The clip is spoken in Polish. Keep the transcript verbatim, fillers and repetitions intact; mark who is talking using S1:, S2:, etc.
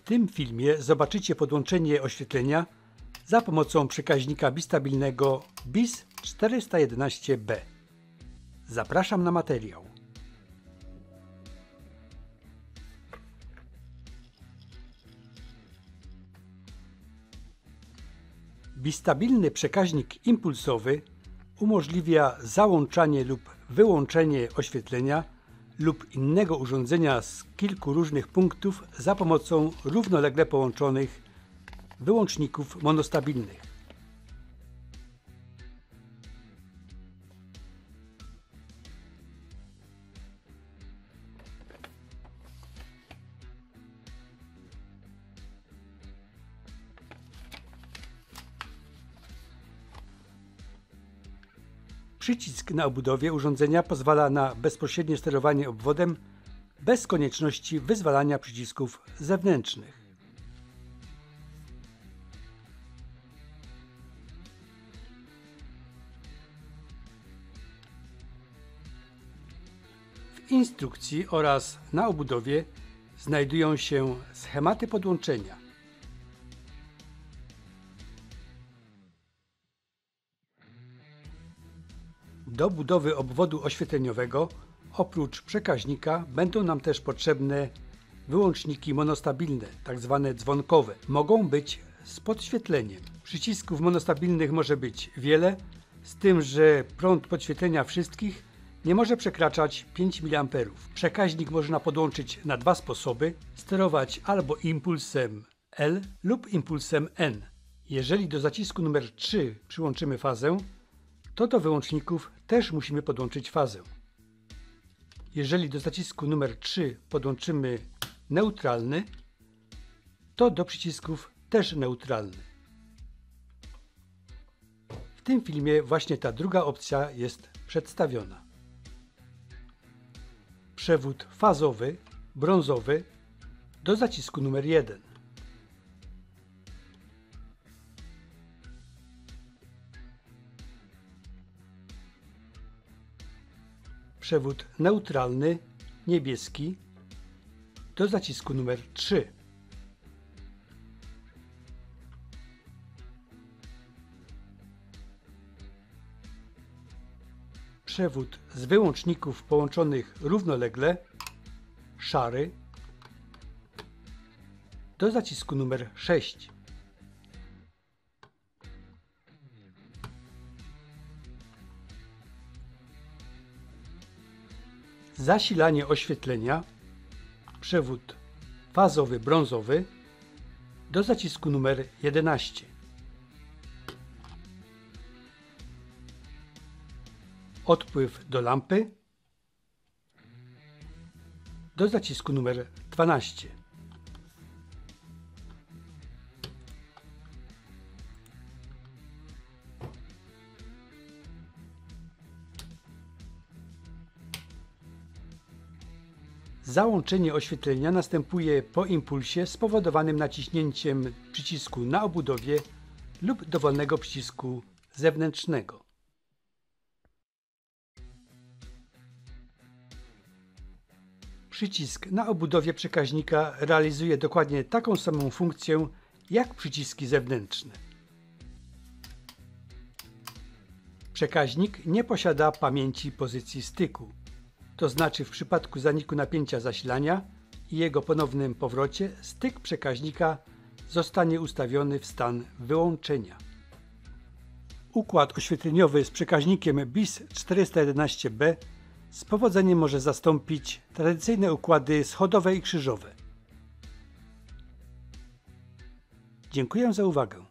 S1: tym filmie zobaczycie podłączenie oświetlenia za pomocą przekaźnika bistabilnego B I S czterysta jedenaście B. Zapraszam na materiał. Bistabilny przekaźnik impulsowy umożliwia załączanie lub wyłączenie oświetlenia lub innego urządzenia z kilku różnych punktów za pomocą równolegle połączonych wyłączników monostabilnych. Przycisk na obudowie urządzenia pozwala na bezpośrednie sterowanie obwodem bez konieczności wyzwalania przycisków zewnętrznych. W instrukcji oraz na obudowie znajdują się schematy podłączenia. Do budowy obwodu oświetleniowego oprócz przekaźnika będą nam też potrzebne wyłączniki monostabilne, tak zwane dzwonkowe. Mogą być z podświetleniem. Przycisków monostabilnych może być wiele, z tym, że prąd podświetlenia wszystkich nie może przekraczać pięć miliamperów. Przekaźnik można podłączyć na dwa sposoby, sterować albo impulsem L lub impulsem N. Jeżeli do zacisku numer trzy przyłączymy fazę, to do wyłączników też musimy podłączyć fazę. Jeżeli do zacisku numer trzy podłączymy neutralny, to do przycisków też neutralny. W tym filmie właśnie ta druga opcja jest przedstawiona. Przewód fazowy, brązowy do zacisku numer jeden. Przewód neutralny, niebieski do zacisku numer trzy. Przewód z wyłączników połączonych równolegle, szary, do zacisku numer sześć. Zasilanie oświetlenia, przewód fazowy brązowy do zacisku numer jedenaście. Odpływ do lampy do zacisku numer dwanaście. Załączenie oświetlenia następuje po impulsie spowodowanym naciśnięciem przycisku na obudowie lub dowolnego przycisku zewnętrznego. Przycisk na obudowie przekaźnika realizuje dokładnie taką samą funkcję jak przyciski zewnętrzne. Przekaźnik nie posiada pamięci pozycji styku. To znaczy w przypadku zaniku napięcia zasilania i jego ponownym powrocie styk przekaźnika zostanie ustawiony w stan wyłączenia. Układ oświetleniowy z przekaźnikiem B I S czterysta jedenaście B z powodzeniem może zastąpić tradycyjne układy schodowe i krzyżowe. Dziękuję za uwagę.